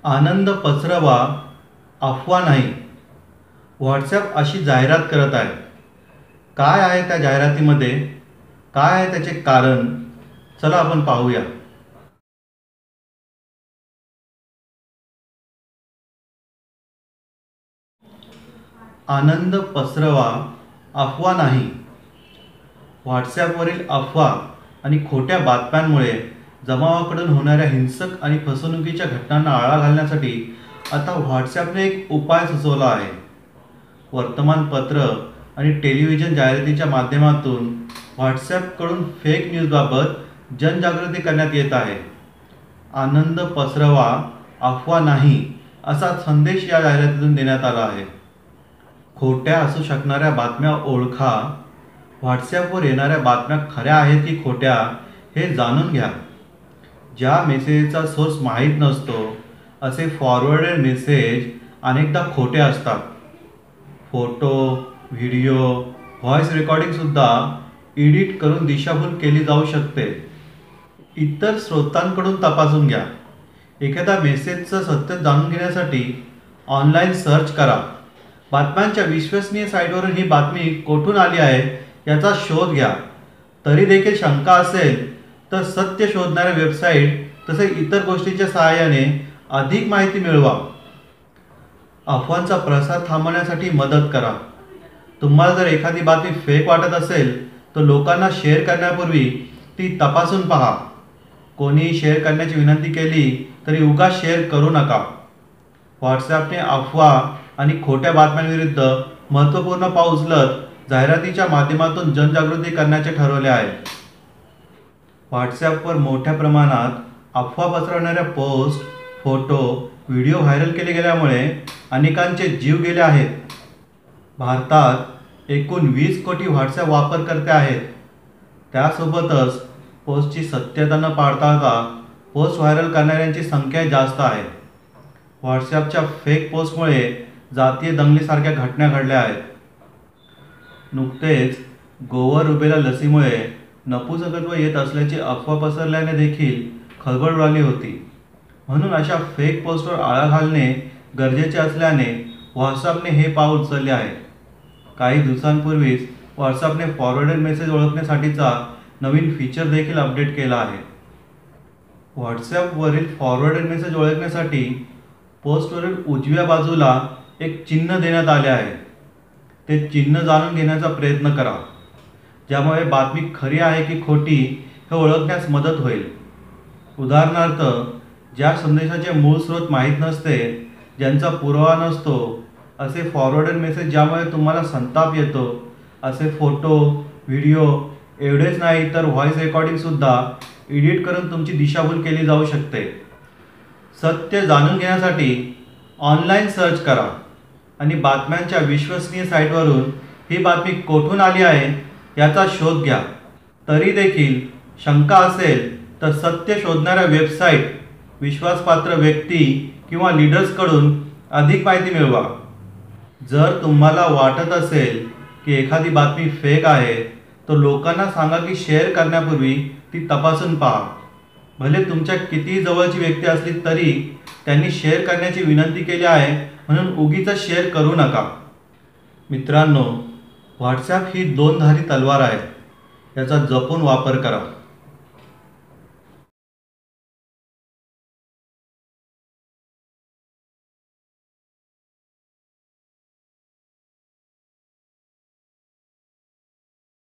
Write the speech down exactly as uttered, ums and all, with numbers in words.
आनंद पसरवा, अफवा नाही. व्हॉट्सॲप अशी जाहिरात करत आहे. काय आहे त्या जाहिरातीमध्ये? काय आहे त्याचे कारण? चला आपण पाहूया. आनंद पसरवा, अफवा नाही. व्हॉट्सॲपवरील अफवा आणि खोट्या बातम्यांमुळे जमावाकडून होणाऱ्या हिंसक आणि फसवणुकीच्या घटनांना आळा घालण्यासाठी आता व्हॉट्सॲपने एक उपाय सुचवला आहे. वर्तमानपत्र आणि टेलिव्हिजन जाहिरातीच्या माध्यमातून व्हॉट्सॲपकडून फेक न्यूजबाबत जनजागृती करण्यात येत आहे. आनंद पसरवा, अफवा नाही असा संदेश या जाहिरातीतून देण्यात आला आहे. खोट्या असू शकणाऱ्या बातम्या ओळखा. व्हॉट्सॲपवर येणाऱ्या बातम्या खऱ्या आहेत की खोट्या हे जाणून घ्या. ज्या मेसेजचा सोर्स माहीत नसतो असे फॉरवर्डेड मेसेज अनेकदा खोटे असतात. फोटो, व्हिडिओ, व्हॉइस रेकॉर्डिंगसुद्धा एडिट करून दिशाभूल केली जाऊ शकते. इतर स्रोतांकडून तपासून घ्या. एखाद्या मेसेजचं सत्य जाणून घेण्यासाठी ऑनलाईन सर्च करा. बातम्यांच्या विश्वसनीय साईटवरून ही बातमी कोठून आली आहे याचा शोध घ्या. तरी देखील शंका असेल तर सत्य शोधणाऱ्या वेबसाईट तसेच इतर गोष्टींच्या सहाय्याने अधिक माहिती मिळवा. अफवांचा प्रसार थांबवण्यासाठी मदत करा. तुम्हाला जर एखादी बातमी फेक वाटत असेल तर लोकांना शेअर करण्यापूर्वी ती तपासून पहा. कोणीही शेअर करण्याची विनंती केली तरी उगाच शेअर करू नका. व्हॉट्सॲपने अफवा आणि खोट्या बातम्यांविरुद्ध महत्त्वपूर्ण पाऊल उचलत जाहिरातीच्या माध्यमातून जनजागृती करण्याचे ठरवले आहे. व्हॉट्सॲपवर मोठ्या प्रमाणात अफवा पसरवणाऱ्या पोस्ट, फोटो, व्हिडिओ व्हायरल केले गेल्यामुळे अनेकांचे जीव गेले आहेत. भारतात एकूण वीस कोटी व्हॉट्सॲप वापरकर्ते आहेत. त्यासोबतच पोस्टची सत्यता न पाळता पोस्ट व्हायरल करणाऱ्यांची संख्या जास्त आहे. व्हॉट्सॲपच्या फेक पोस्टमुळे जातीय दंगलीसारख्या घटना घडल्या आहेत. नुकतेच गोवर रुबेला लसीमुळे नपुंसकत्व येत असल्याची अफवा पसरल्याने देखील खळबळ उडाली होती. म्हणून अशा फेक पोस्टवर आळा घालणे गरजेचे असल्याने व्हॉट्सॲपने हे पाऊल उचलले आहे. काही दिवसांपूर्वीच व्हॉट्सॲपने फॉरवर्डेड मेसेज ओळखण्यासाठीचा नवीन फीचर देखील अपडेट केला आहे. व्हॉट्सॲपवरील फॉरवर्डेड मेसेज ओळखण्यासाठी पोस्टवरील उजव्या बाजूला एक चिन्ह देण्यात आले आहे. ते चिन्ह जाणून घेण्याचा प्रयत्न करा. ज्यामुळे बातमी खरी आहे की खोटी हे ओळखण्यास मदत होईल. उदाहरणार्थ, ज्या संदेशाचे मूळ स्रोत माहीत नसते, ज्यांचा पुरावा नसतो असे फॉरवर्डेड मेसेज ज्यामुळे तुम्हाला संताप येतो असे फोटो, व्हिडिओ एवढेच नाही तर व्हॉइस रेकॉर्डिंगसुद्धा एडिट करून तुमची दिशाभूल केली जाऊ शकते. सत्य जाणून घेण्यासाठी ऑनलाईन सर्च करा आणि बातम्यांच्या विश्वसनीय साईटवरून ही बातमी कोठून आली आहे याचा शोध घ्या. तरी देखील शंका असेल तर सत्य शोधणाऱ्या वेबसाईट, विश्वासपात्र व्यक्ती किंवा लीडर्सकडून अधिक माहिती मिळवा. जर तुम्हाला वाटत असेल की एखादी बातमी फेक आहे तर लोकांना सांगा की शेअर करण्यापूर्वी ती तपासून पहा. भले तुमच्या कितीही जवळची व्यक्ती असली तरी त्यांनी शेअर करण्याची विनंती केली आहे म्हणून उगीच शेअर करू नका. मित्रांनो, व्हॉट्सॲप ही दोन धारी तलवार आहे. याचा जपून वापर करा.